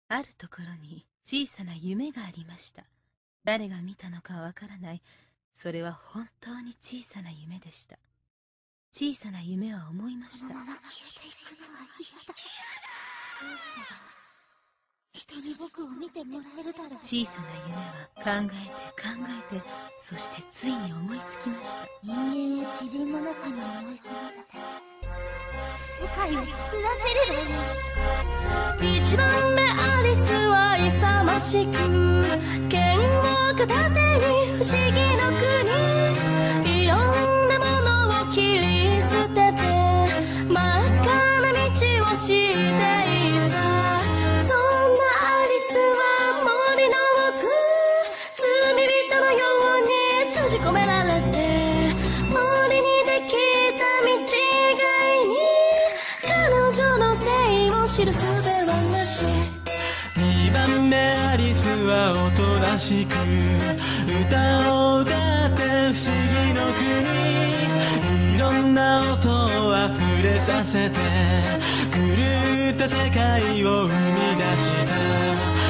あるところに小さな夢がありました。誰が見たのかわからない。それは本当に小さな夢でした。小さな夢は思いました。 このまま消えていくのは嫌だ。どうしよう。人に僕を見てもらえるだろう。 小さな夢は考えて、そしてついに思いつきました。 人間を自分の中に追い込まさせ、世界を作らせればいい。 一番目アリスは勇ましく剣を片手に不思議の国、いろんなものを切り捨てて真っ赤な道をしていた。そんなアリスは森の奥、罪人のように閉じ込められて、森にできた道以外に彼女のせいを知る術はなし。 2番目アリスはおとなしく歌を歌って不思議の国、いろんな音をあふれさせて狂った世界を生み出した。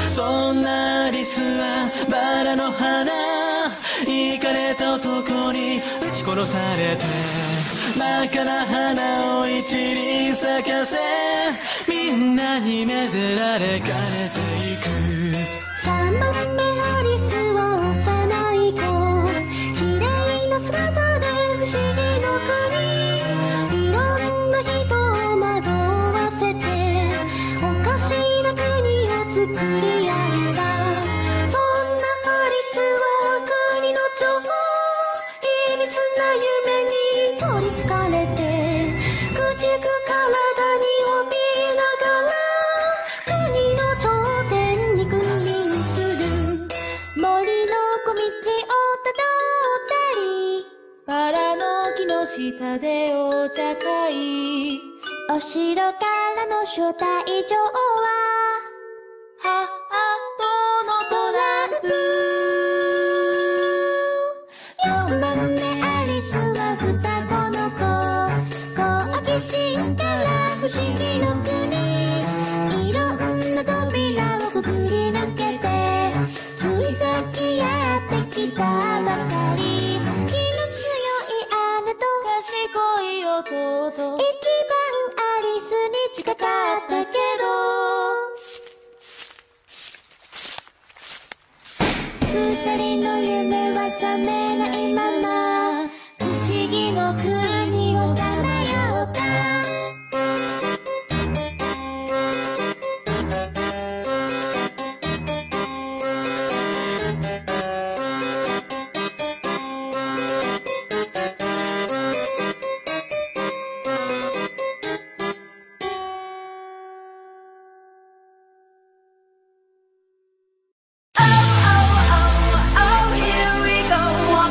そんなアリスはバラの花、イカれた男に撃ち殺されて真っ赤な花を一輪咲かせ、みんなにめでられかれていく。 3番目アリスは幼い子、綺麗な姿で不思議の国、いろんな人を惑わせておかしな国を作り上げた。そんなアリスは国の女王、秘密な夢に取りつかれて朽ちく体に怯えながら国の頂点に君臨する。森の小道をたどったり、バラの木の下でお茶会、お城からの招待状はハートのトランプ。4番目アリスは双子の子、好奇心から不思議の国、いろんな扉をくぐり抜けてついさっきやってきたばかり。気の強い姉と賢い弟、一番アリスに近かったけど二人の夢は覚めないまま不思議の国をさまよった。Oh, here we go.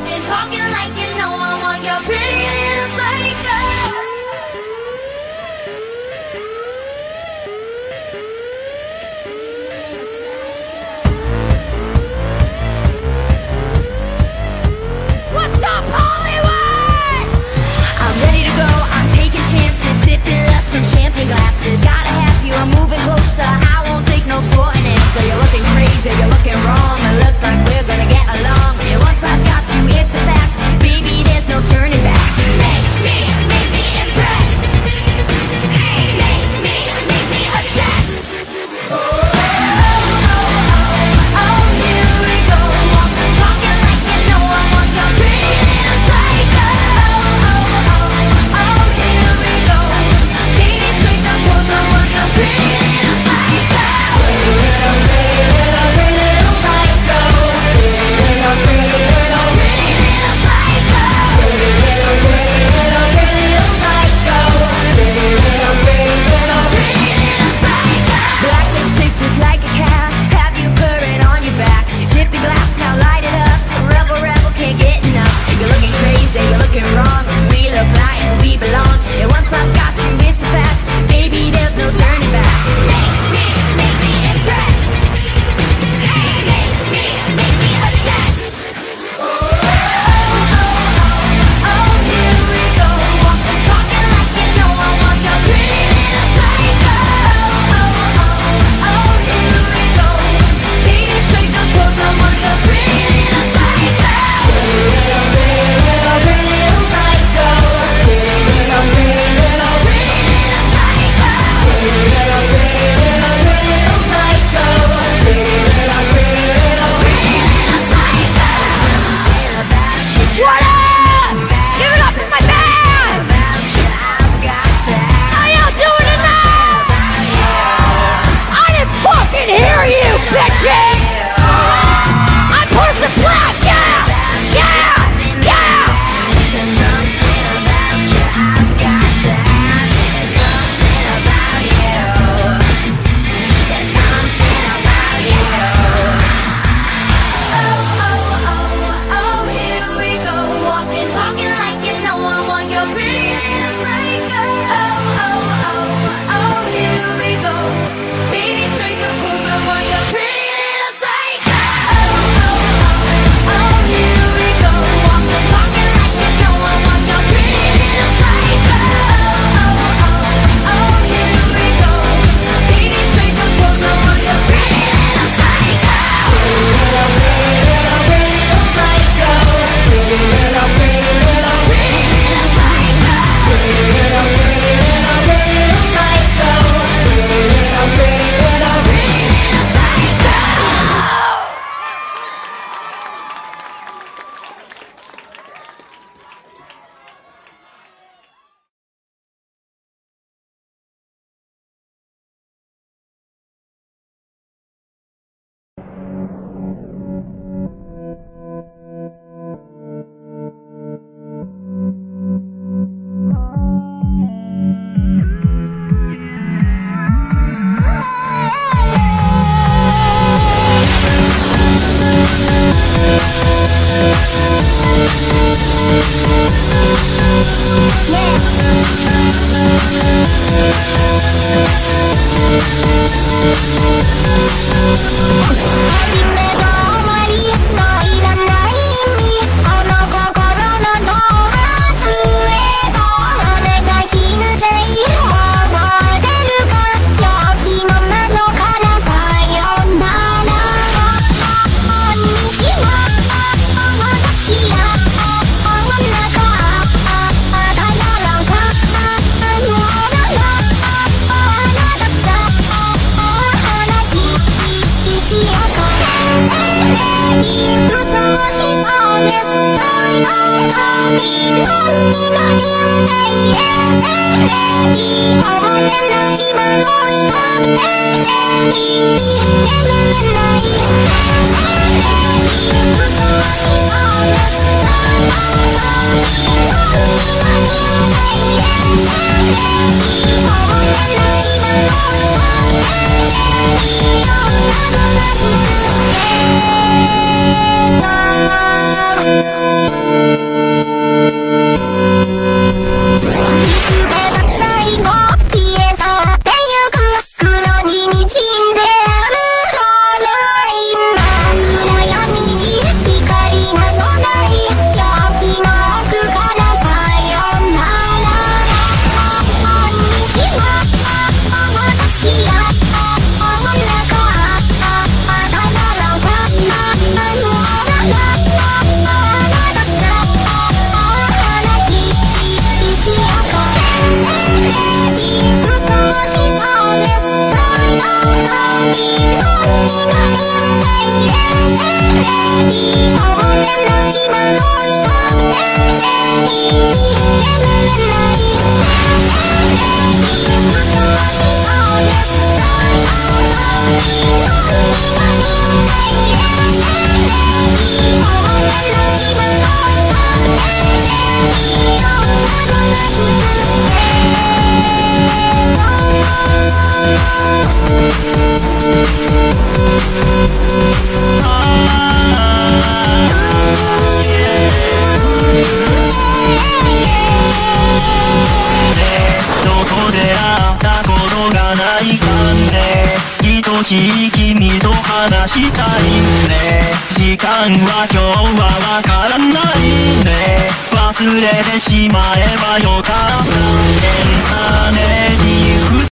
しい君と話したいね。時間は今日はわからないね。忘れてしまえばよかったね。さね